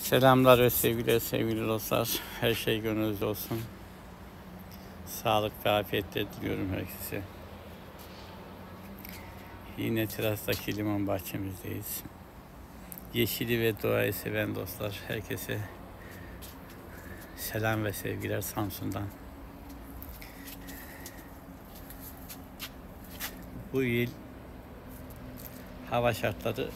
Selamlar ve sevgili dostlar. Her şey gönlünüzde olsun. Sağlık ve afiyetle diliyorum herkese. Yine terastaki limon bahçemizdeyiz. Yeşili ve doğayı seven dostlar, herkese selam ve sevgiler Samsun'dan. Bu yıl hava şartları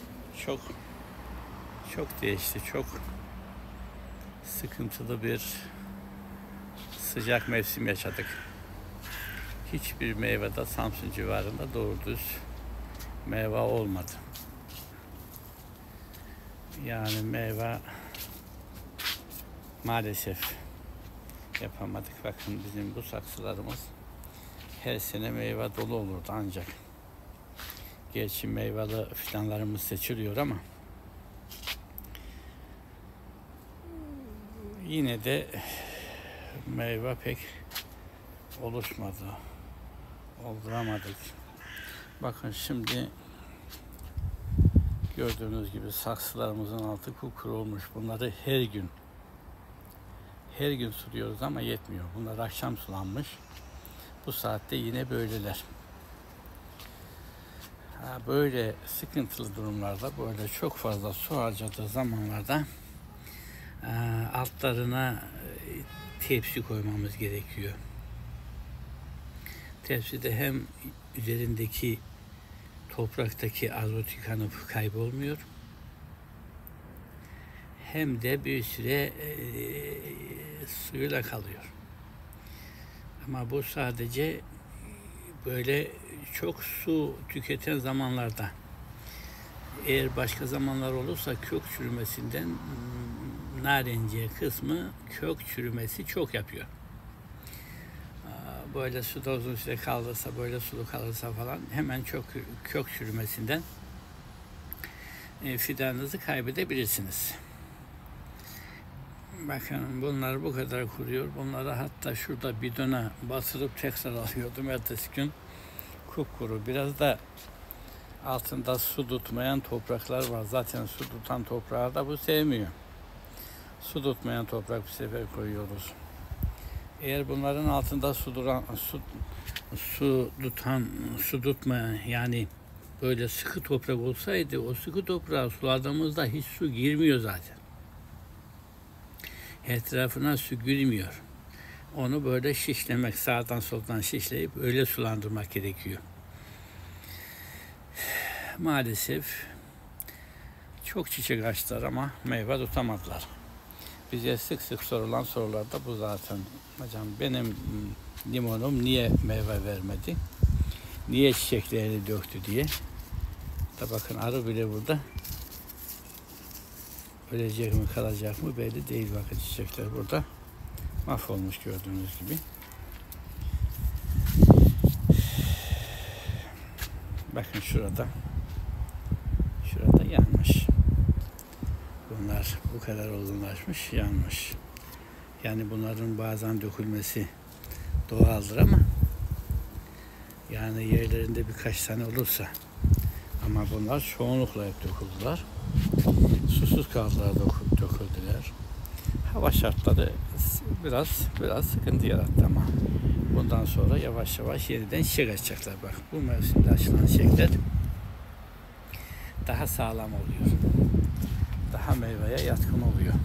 çok değişti. Çok sıkıntılı bir sıcak mevsim yaşadık. Hiçbir meyvede Samsun civarında doğru düz meyve olmadı. Yani meyve maalesef yapamadık. Bakın bizim bu saksılarımız her sene meyve dolu olurdu ancak. Gerçi meyveli fidanlarımız seçiliyor ama yine de meyve pek oluşmadı. Olduramadık. Bakın şimdi gördüğünüz gibi saksılarımızın altı kupkuru olmuş. Bunları her gün suluyoruz ama yetmiyor. Bunlar akşam sulanmış. Bu saatte yine böyleler. Böyle sıkıntılı durumlarda, böyle çok fazla su harcadığı zamanlarda altlarına tepsi koymamız gerekiyor. Tepside hem üzerindeki topraktaki azot yıkanıp kaybolmuyor, hem de bir süre suyuyla kalıyor. Ama bu sadece böyle çok su tüketen zamanlarda. Eğer başka zamanlar olursa kök çürümesinden narenciye kısmı kök çürümesi çok yapıyor. Böyle suda uzun süre kalırsa, böyle sulu kalırsa falan hemen çok kök çürümesinden fidanınızı kaybedebilirsiniz. Bakın bunlar bu kadar kuruyor. Bunları hatta şurada bidona batırıp tekrar alıyordum ertesi gün. Kupkuru. Biraz da altında su tutmayan topraklar var. Zaten su tutan toprağı da bu sevmiyor. Su tutmayan toprak bu sefer koyuyoruz. Eğer bunların altında su tutmayan yani böyle sıkı toprak olsaydı, o sıkı toprağı suladığımızda hiç su girmiyor zaten. Etrafına su girmiyor. Onu böyle şişlemek, sağdan soldan şişleyip öyle sulandırmak gerekiyor. Maalesef çok çiçek açtılar ama meyve tutamadılar. Bize sık sık sorulan sorular da bu zaten. Hocam benim limonum niye meyve vermedi? Niye çiçeklerini döktü diye. Da bakın arı bile burada. Ölecek mi kalacak mı belli değil. Bakın çiçekler burada mahvolmuş gördüğünüz gibi. Bakın şurada yanmış. Bunlar bu kadar olgunlaşmış, yanmış. Yani bunların bazen dökülmesi doğaldır ama yani yerlerinde birkaç tane olursa, ama bunlar çoğunlukla hep döküldüler. Susuz kaldılar, döküldüler. Hava şartları biraz sıkıntı yarattı ama bundan sonra yavaş yavaş yeniden çiçek açacaklar. Bak bu mevsimde açılan çiçekler daha sağlam oluyor. Daha meyveye yatkın oluyor.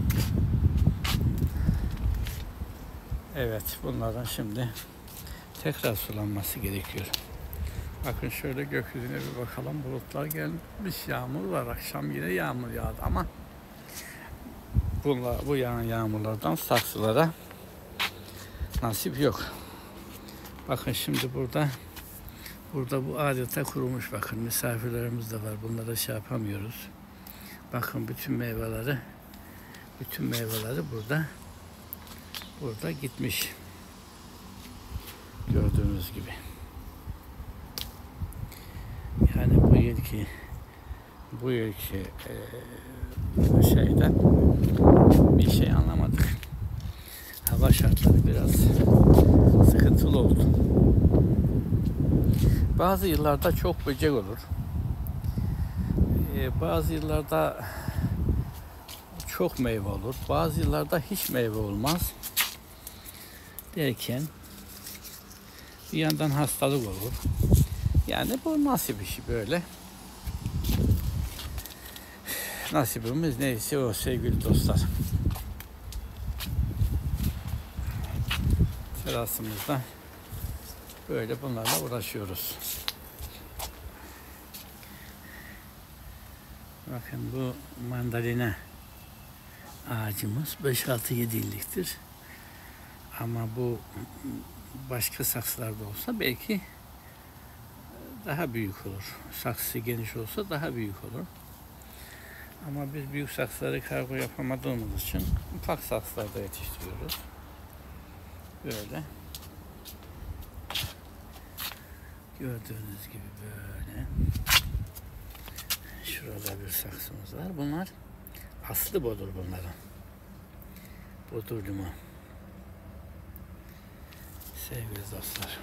Evet, bunların şimdi tekrar sulanması gerekiyor. Bakın şöyle gökyüzüne bir bakalım. Bulutlar gelmiş, yağmur var. Akşam yine yağmur yağdı ama bu yağan yağmurlardan saksılara nasip yok. Bakın şimdi burada bu adeta kurumuş. Bakın misafirlerimiz de var. Bunlara şey yapamıyoruz. Bakın bütün meyveleri burada gitmiş. Gördüğünüz gibi. Yani bu yılki şeyden bir şey anlamadık. Hava şartları biraz sıkıntılı oldu. Bazı yıllarda çok böcek olur. Bazı yıllarda çok meyve olur. Bazı yıllarda hiç meyve olmaz. Derken bir yandan hastalık olur. Yani bu nasip işi böyle. Nasibimiz neyse o sevgili dostlar. Terasımızda böyle bunlarla uğraşıyoruz. Bakın bu mandalina ağacımız 5-6-7 yıllıktır. Ama bu başka saksılarda olsa belki daha büyük olur. Saksısı geniş olsa daha büyük olur. Ama biz büyük saksıları kargo yapamadığımız için ufak saksılarda yetiştiriyoruz. Böyle. Gördüğünüz gibi böyle. Şurada bir saksımız var. Bunlar aslı bodur bunların. Bodurlumu. Sevgili dostlar.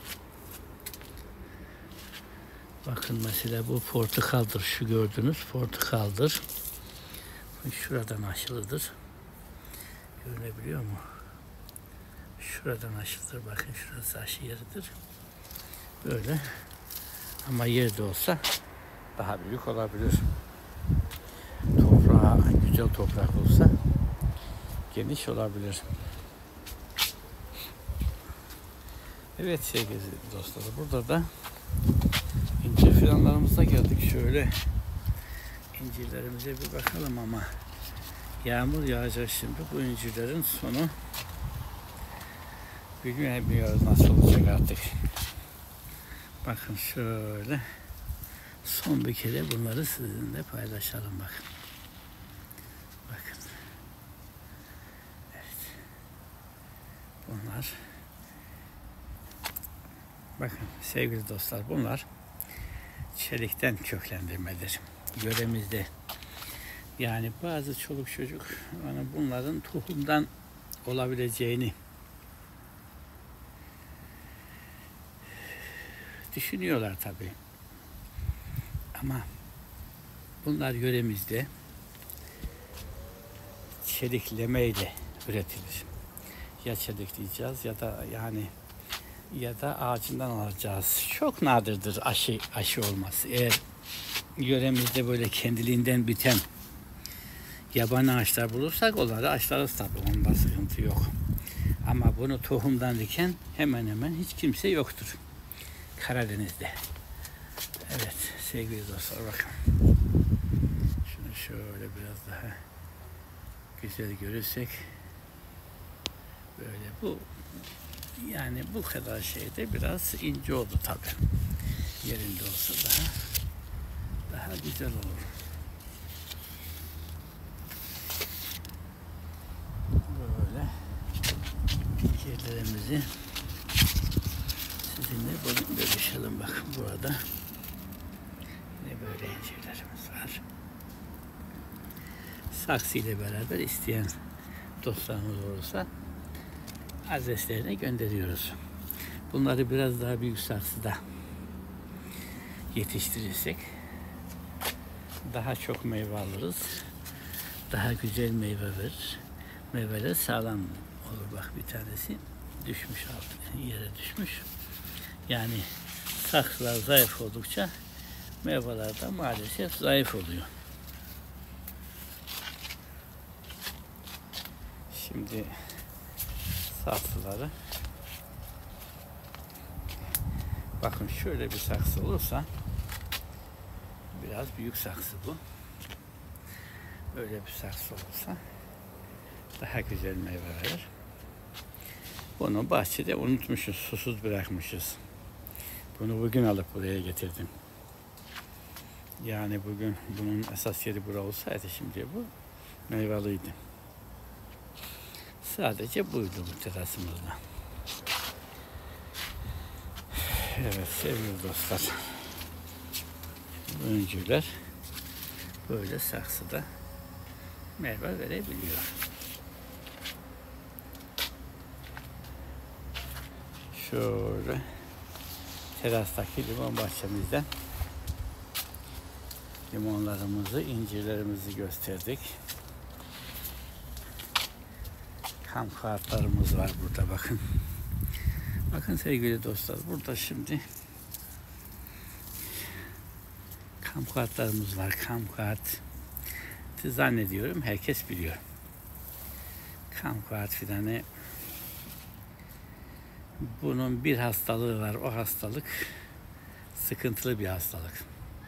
Bakın mesela bu portakaldır. Şu gördüğünüz portakaldır. Şuradan aşılıdır. Görünebiliyor mu? Şuradan aşılıdır. Bakın şurası aşı yeridir. Böyle. Ama yerde olsa daha büyük olabilir. Toprağı güzel toprak olsa geniş olabilir. Evet sevgili dostlar, burada da incir fidanlarımıza geldik. Şöyle incirlerimize bir bakalım ama yağmur yağacak şimdi. Bu incirlerin sonu bilmiyoruz nasıl olacak artık. Bakın şöyle son bir kere bunları sizinle paylaşalım bakın. Bakın. Evet. Bunlar bakın sevgili dostlar, bunlar çelikten köklendirmedir. Yöremizde yani bazı çoluk çocuk yani bunların tohumdan olabileceğini düşünüyorlar tabii. Ama bunlar yöremizde çeliklemeyle üretilir. Ya çelikleyeceğiz ya da ya da ağacından alacağız. Çok nadirdir aşı olması. Eğer yöremizde böyle kendiliğinden biten yabani ağaçlar bulursak onları açlarız tabii. Onda sıkıntı yok. Ama bunu tohumdan diken hemen hemen hiç kimse yoktur Karadeniz'de. Evet sevgili dostlar, bakın. Şunu şöyle biraz daha güzel görürsek böyle bu yani bu kadar şeyde biraz ince oldu tabi. Yerinde olsa daha güzel olur. Böyle incirlerimizi sizinle bölüşelim. Bakın burada ne böyle incirlerimiz var. Saksı ile beraber isteyen dostlarımız olursa adreslerine gönderiyoruz. Bunları biraz daha büyük saksıda yetiştirirsek daha çok meyve alırız. Daha güzel meyve verir. Meyveler sağlam olur. Bak bir tanesi düşmüş altına, yere düşmüş. Yani saksılar zayıf oldukça meyveler de maalesef zayıf oluyor. Şimdi saksıları bakın şöyle bir saksı olursa biraz büyük saksı bu. Böyle bir saksı olursa daha güzel meyve verir. Bunu bahçede unutmuşuz, susuz bırakmışız. Bunu bugün alıp buraya getirdim. Yani bugün bunun esas yeri bura olsaydı şimdi bu meyveliydi. Sadece buydu bu terasımızda. Evet sevgili dostlar. Öncüler böyle saksıda meyve verebiliyor. Şöyle terastaki limon bahçemizden limonlarımızı, incirlerimizi gösterdik. kamp kağıtlarımız var burada, bakın. Bakın sevgili dostlar, burada şimdi kamp kağıtlarımız var. Kamp kağıt zannediyorum herkes biliyor. Kamp kağıt filanı. Bunun bir hastalığı var. O hastalık sıkıntılı bir hastalık.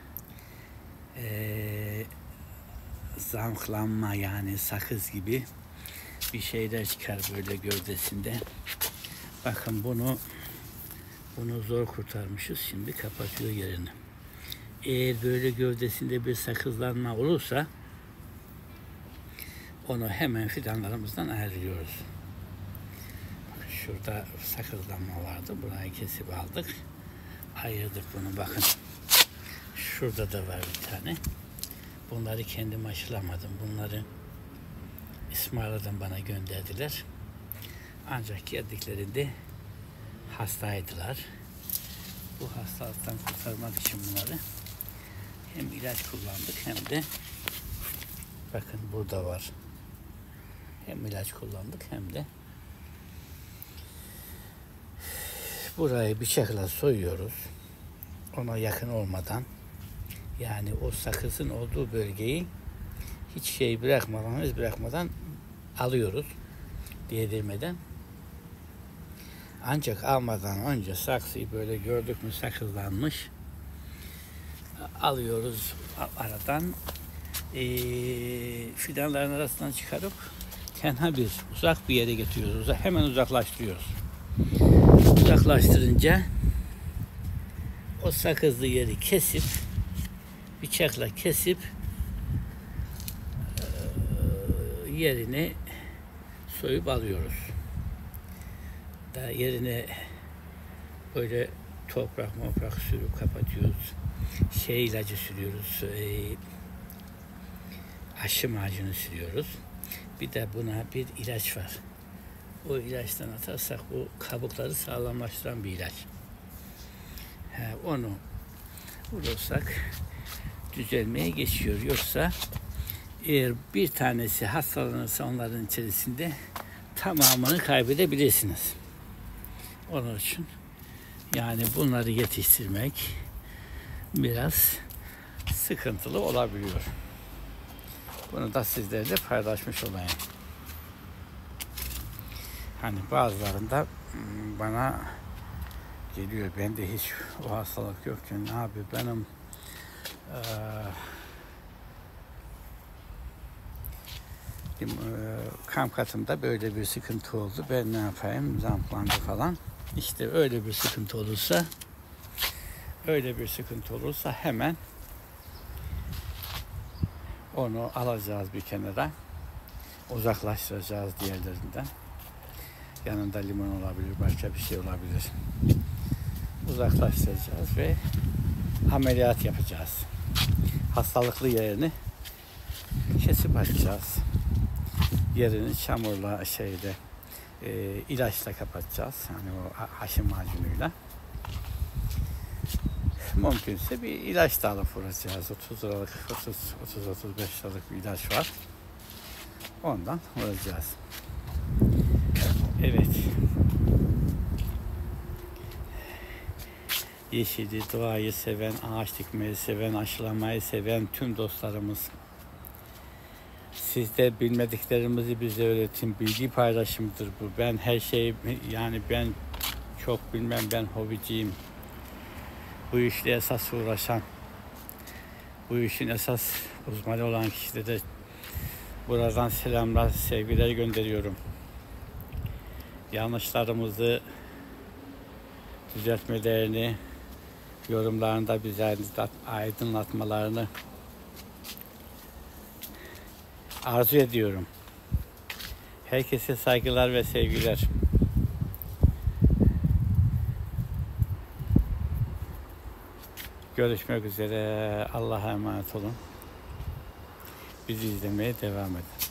Zamklanma, yani sakız gibi bir şeyler çıkar böyle gövdesinde. Bakın bunu zor kurtarmışız. Şimdi kapatıyor yerini. Eğer böyle gövdesinde bir sakızlanma olursa onu hemen fidanlarımızdan ayırıyoruz. Bakın şurada sakızlanma vardı. Burayı kesip aldık. Ayırdık bunu, bakın. Şurada da var bir tane. Bunları kendim aşılamadım. Bunları İsmail'den bana gönderdiler. Ancak geldiklerinde hastaydılar. Bu hastalıktan kurtarmak için bunları hem ilaç kullandık hem de bakın burada var. Hem ilaç kullandık hem de burayı bıçakla soyuyoruz. Ona yakın olmadan, yani o sakızın olduğu bölgeyi hiç şey bırakmadan, iz bırakmadan alıyoruz. Değdirmeden. Ancak almadan önce saksıyı böyle gördük mü sakızlanmış, alıyoruz aradan, fidanların arasından çıkarıp tenha uzak bir yere getiriyoruz. Hemen uzaklaştırıyoruz. Uzaklaştırınca o sakızlı yeri kesip, bıçakla kesip yerini soyup alıyoruz. Daha yerine böyle toprak sürüp kapatıyoruz. İlacı sürüyoruz. Aşı macunu sürüyoruz. Bir de buna bir ilaç var. O ilaçtan atarsak bu kabukları sağlamlaştıran bir ilaç. Onu vurursak düzelmeye geçiyor. Yoksa eğer bir tanesi hastalanırsa onların içerisinde tamamını kaybedebilirsiniz. Onun için yani bunları yetiştirmek biraz sıkıntılı olabiliyor. Bunu da sizlerle paylaşmış olayım. Hani bazılarında bana geliyor, bende hiç o hastalık yokken abi benim kamp katımda böyle bir sıkıntı oldu. Ben ne yapayım? Zamplandı falan. İşte öyle bir sıkıntı olursa hemen onu alacağız bir kenara. Uzaklaştıracağız diğerlerinden. Yanında limon olabilir, başka bir şey olabilir. Uzaklaştıracağız ve ameliyat yapacağız. Hastalıklı yerini kesip açacağız. Yerini çamurla ilaçla kapatacağız. Yani o haşim macunuyla. Mümkünse bir ilaç da alıp vuracağız. 30 liralık, 30-35 liralık bir ilaç var. Ondan vuracağız. Evet. Yeşili, doğayı seven, ağaç dikmeyi seven, aşılamayı seven tüm dostlarımız, siz de bilmediklerimizi bize öğretin. Bilgi paylaşımıdır bu. Ben her şeyi, yani ben çok bilmem, ben hobiciyim. Bu işle esas uğraşan, bu işin esas uzmanı olan kişilere buradan selamlar, sevgiler gönderiyorum. Yanlışlarımızı düzeltmelerini, yorumlarında bize aydınlatmalarını arzu ediyorum. Herkese saygılar ve sevgiler. Görüşmek üzere. Allah'a emanet olun. Bizi izlemeye devam edin.